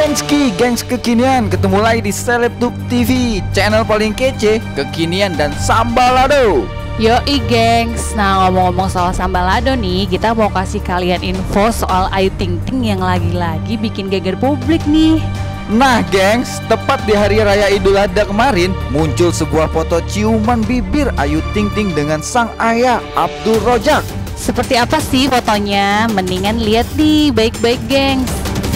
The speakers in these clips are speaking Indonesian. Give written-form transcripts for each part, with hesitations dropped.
Gengs kekinian ketemu lagi di Selebtube TV, channel paling kece, kekinian dan sambalado. Yoi gengs, nah ngomong-ngomong soal sambalado nih, kita mau kasih kalian info soal Ayu Ting Ting yang lagi-lagi bikin geger publik nih. Nah gengs, tepat di hari raya Idul Adha kemarin muncul sebuah foto ciuman bibir Ayu Ting Ting dengan sang ayah Abdul Rojak. Seperti apa sih fotonya? Mendingan lihat nih baik-baik gengs.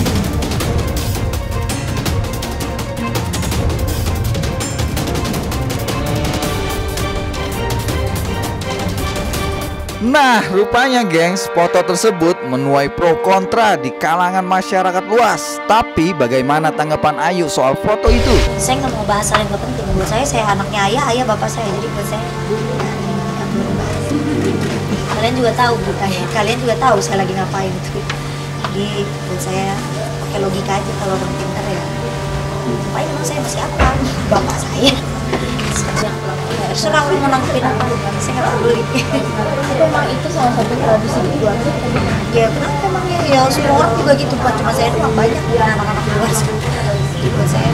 Nah, rupanya gengs, foto tersebut menuai pro kontra di kalangan masyarakat luas. Tapi bagaimana tanggapan Ayu soal foto itu? Saya nggak mau bahas hal yang nggak penting. Buat saya anaknya ayah, ayah bapak saya. Jadi buat saya nggak perlu bahas. Kalian juga tahu, kalian juga tahu saya lagi ngapain itu. Jadi buat saya pakai logika aja kalau orang pintar ya. Ngapain emang saya masih apa? Bapak saya. Terserah orang mau nangkepin apa, saya nggak peduli. Memang itu salah satu tradisi di keluarga. Ya kenapa emang ya semua orang juga gitu, bukan cuma saya doang, banyak anak-anak di luar sana. Jadi buat saya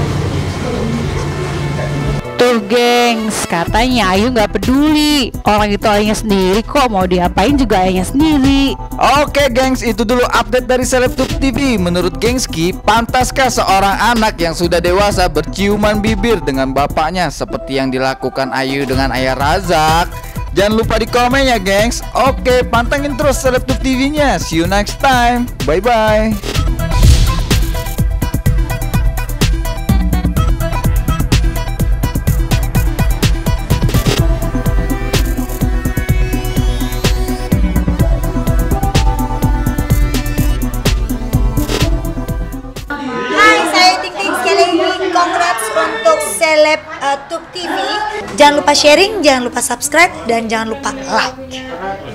Tuh gengs, katanya Ayu nggak peduli. Orang itu ayahnya sendiri kok, mau diapain juga ayahnya sendiri. Oke gengs, itu dulu update dari Selebtube TV. Menurut Gengski, pantaskah seorang anak yang sudah dewasa berciuman bibir dengan bapaknya seperti yang dilakukan Ayu dengan ayah Razak? Jangan lupa di komen ya gengs. Oke, pantengin terus Selebtube TV-nya. See you next time. Bye-bye. congrats untuk Selebtube TV. Jangan lupa sharing, jangan lupa subscribe, dan jangan lupa like.